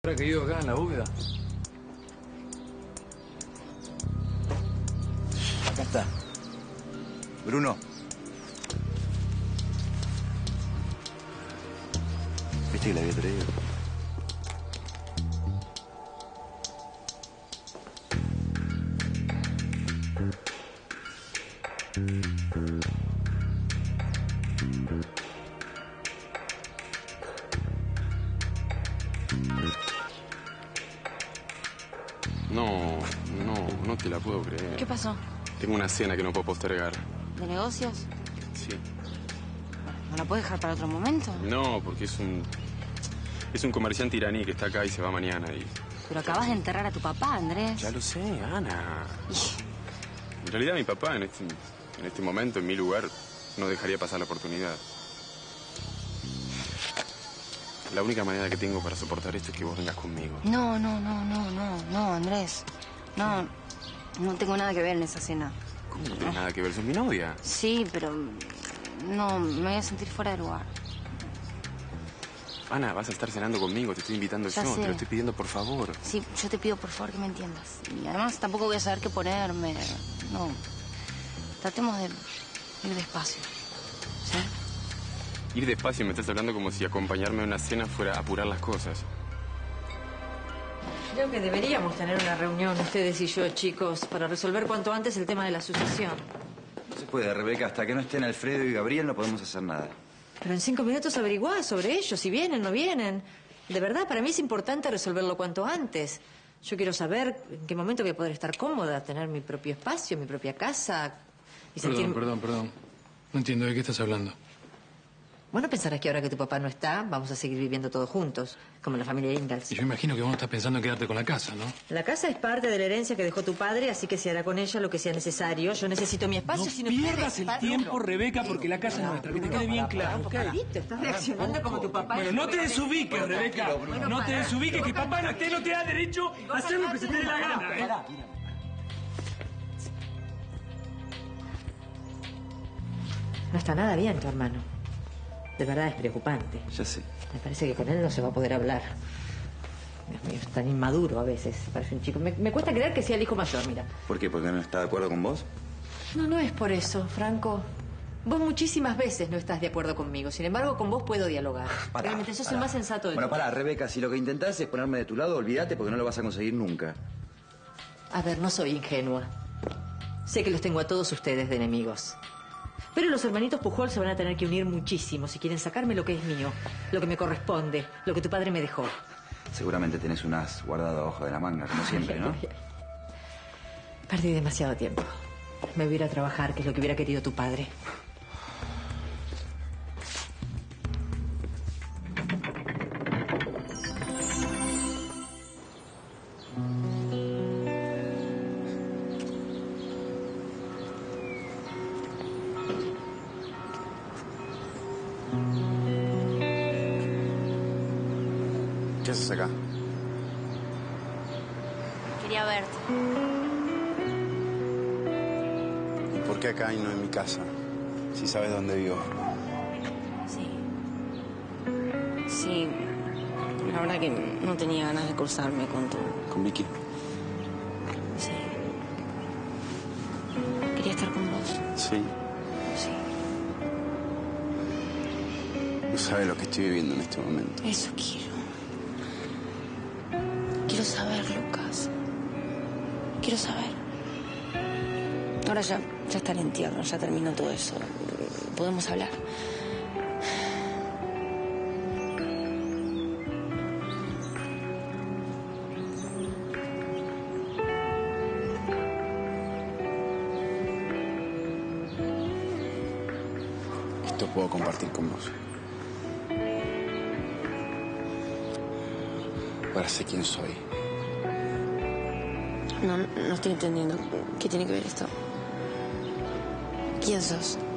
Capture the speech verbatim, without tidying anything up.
¿Habrá caído acá en la bóveda? Acá está. Bruno. ¿Viste que la había traído? No, no, no te la puedo creer. ¿Qué pasó? Tengo una cena que no puedo postergar. ¿De negocios? Sí. ¿No la puedes dejar para otro momento? No, porque es un... Es un comerciante iraní que está acá y se va mañana y... Pero acabas de enterrar a tu papá, Andrés. Ya lo sé, Ana. En realidad mi papá en este, en este momento, en mi lugar, no dejaría pasar la oportunidad. La única manera que tengo para soportar esto es que vos vengas conmigo. No, no, no, no, no, no, Andrés. No, no tengo nada que ver en esa cena. ¿Cómo no tienes nada que ver? ¿Sos mi novia? Sí, pero no, me voy a sentir fuera de lugar. Ana, vas a estar cenando conmigo, te estoy invitando Ya yo, sé. te lo estoy pidiendo por favor. Sí, yo te pido por favor que me entiendas. Y además tampoco voy a saber qué ponerme. No. Tratemos de ir despacio. ¿Sí? Ir despacio, me estás hablando como si acompañarme a una cena fuera a apurar las cosas. Creo que deberíamos tener una reunión, ustedes y yo, chicos, para resolver cuanto antes el tema de la sucesión. No se puede, Rebeca. Hasta que no estén Alfredo y Gabriel no podemos hacer nada. Pero en cinco minutos averiguá sobre ellos, si vienen o no vienen. De verdad, para mí es importante resolverlo cuanto antes. Yo quiero saber en qué momento voy a poder estar cómoda, tener mi propio espacio, mi propia casa. Y Perdón, sentir... perdón, perdón. No entiendo de qué estás hablando. Bueno, pensarás que ahora que tu papá no está, vamos a seguir viviendo todos juntos, como en la familia Ingalls. Y yo imagino que vos no estás pensando en quedarte con la casa, ¿no? La casa es parte de la herencia que dejó tu padre, así que se hará con ella lo que sea necesario. Yo necesito mi espacio. No si no pierdas puedes, el padre. tiempo, Rebeca, porque la casa es nuestra. Que te quede bien claro, ¿ok? Papadito, estás reaccionando como tu papá. Bueno, no te desubiques, Rebeca. Bueno, No te para. desubiques, que papá no esté, no te da derecho a hacer lo que se te dé la gana, ¿eh? No está nada bien tu hermano. De verdad es preocupante. Ya sé. Me parece que con él no se va a poder hablar. Dios mío, es tan inmaduro a veces. Parece un chico. Me, me cuesta creer que sea el hijo mayor, mira. ¿Por qué? ¿Porque no está de acuerdo con vos? No, no es por eso, Franco. Vos muchísimas veces no estás de acuerdo conmigo. Sin embargo, con vos puedo dialogar. Pará, Realmente sos pará. el más sensato de Bueno, todos. pará, Rebeca. Si lo que intentás es ponerme de tu lado, olvídate porque no lo vas a conseguir nunca. A ver, no soy ingenua. Sé que los tengo a todos ustedes de enemigos. Pero los hermanitos Pujol se van a tener que unir muchísimo si quieren sacarme lo que es mío, lo que me corresponde, lo que tu padre me dejó. Seguramente tenés un as guardado abajo de la manga, como siempre, ¿no? Perdí demasiado tiempo. Me voy a ir a trabajar, que es lo que hubiera querido tu padre. ¿Qué haces acá? Quería verte. ¿Y por qué acá y no en mi casa? Si sabes dónde vivo. Sí. Sí. La verdad que no tenía ganas de cruzarme con tu... ¿Con Vicky? Sí. Quería estar con vos. Sí. Sí. No sabes lo que estoy viviendo en este momento. Eso quiero. Quiero saber, Lucas. Quiero saber. Ahora ya, ya está el entierro, ya terminó todo eso. Podemos hablar. Esto puedo compartir con vos. Ahora sé quién soy. No, no estoy entendiendo. ¿Qué tiene que ver esto? ¿Quién sos?